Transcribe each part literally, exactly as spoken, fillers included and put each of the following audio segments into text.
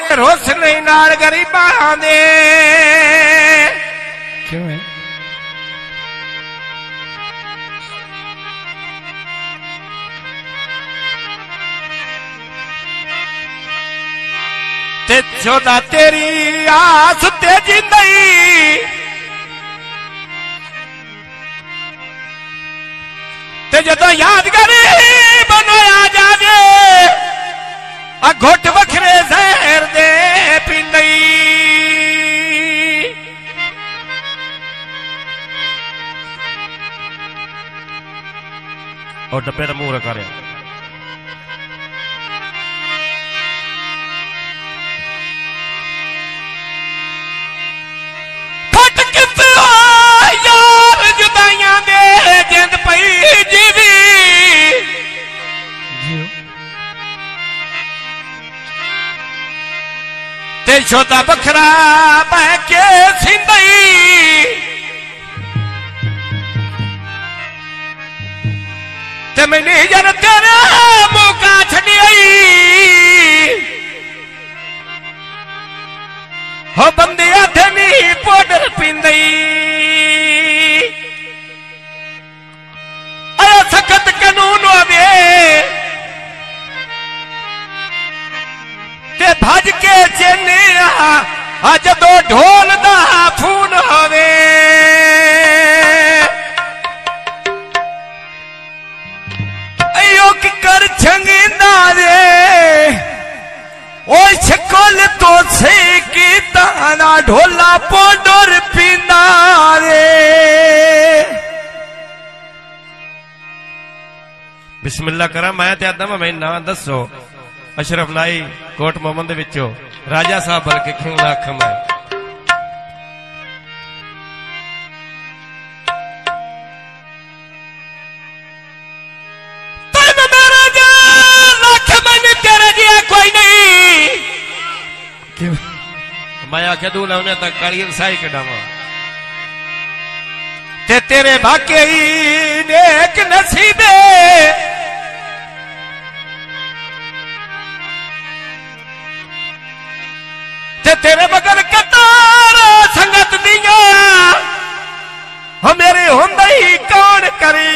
रोशनी नाल गरीबां दे क्यों है ते जोदा तेरी आस ते जिंदगी ते जदों यादगारी बनाया जावे आ घुट वखरे जहर दे पींदई और डब्बे दा मुंह रखा रहा छोटा बखरा बह के सिंदई ते मैंने जन तेरे मौका छड़ियाई हो बंदे आधे नहीं पाउडर पींदई आया सख्त कानून आवे ते भज के चेने अज दो ढोल दा फून होवे अयो की कर छंगिंदा रे ओ छकोल तो से की ताना ढोला पाउडर पींदा रे बिस्मिल्लाह करा मैं ते आदम मैं ना दसो अशरफ लाई कोट मोहम्मद विचो राजा साहब बल्कि क्यों ना खमा कोई नहीं क्यों मैं आख्या दूल्हा उन्हें तक काली साई कडावा ते तेरे भाग्य ही नेक नसीबे तेरे मगर कतार संगत दिया हम मेरे होंदा ही कौन करी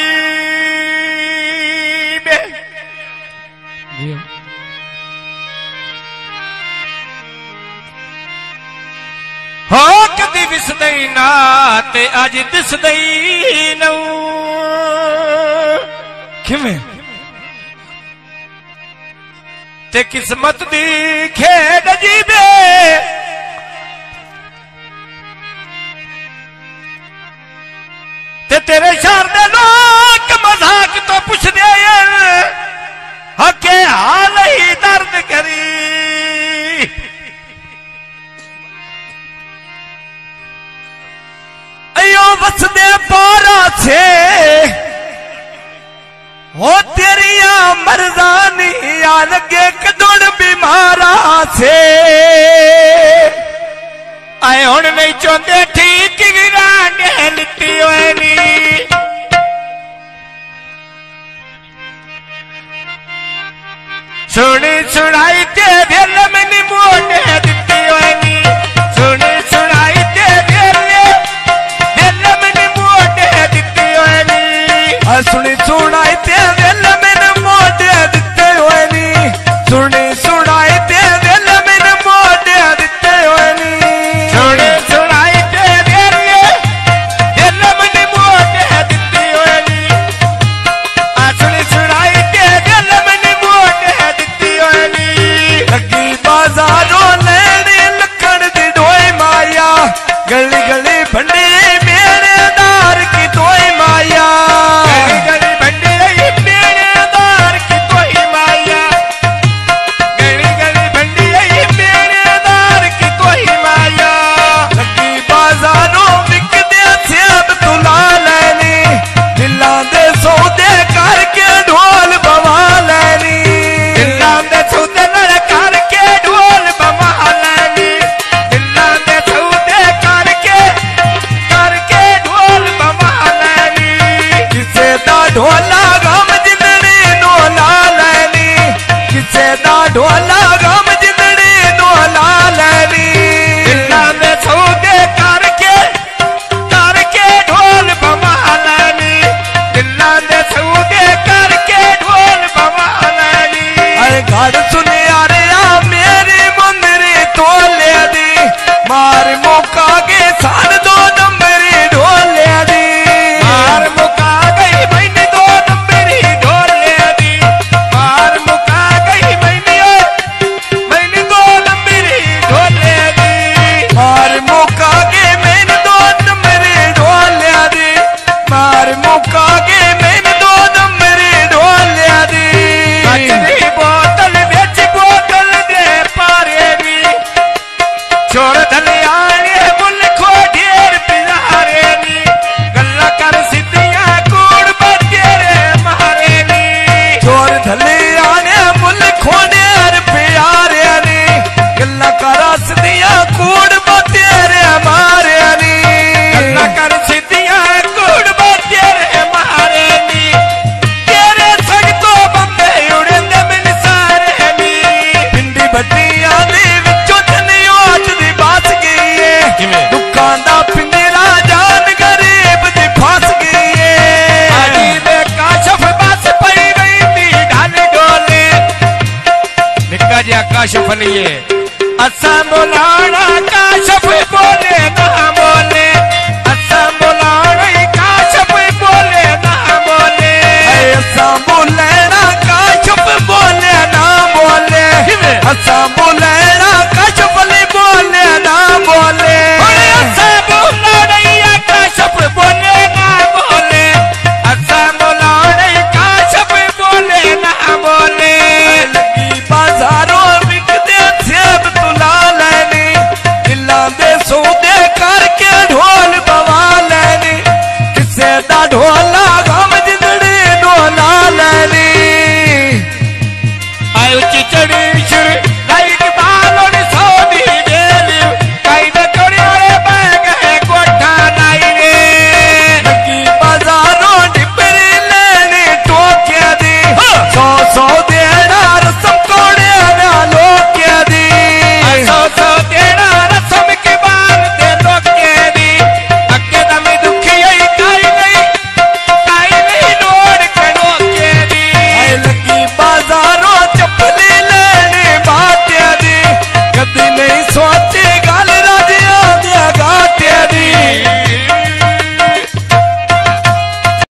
हो कदी विसदई ना ते अज दिसदई नू किवें ते किस्मत दी खेड जीबे ते तेरे शहर दे लोग मजाक तो पुछदे हके हाल ही दर्द करी अयो वसदे पारा छे हो तेरिया मर्दानी आ लगे कदुण बीमारा से आए हुण नहीं चाहते ठीक वीराने लिट्टी होनी सुनी सुनाई ते दिल मैंने मोटे दिती होनी सुनी सुनाई ते दिल दिल मैंने मोटे दिती होनी सुनी सुनाई ते दिल मैंने मोटे दिते होनी सुनी सुनाई ते दिल मैंने मोटे दिते होनी सुनी सुनाई ते दिल दिल मैंने मोटे दिती होनी सुनी सुनाई ते दिल मैंने मोटे दिती होनी लगी बाजारों लेने लकड़ दी डोई माया गली गली भंडी मेरे दार की तोई माया ढोला गम जिंदड़ी ढोला बनिए।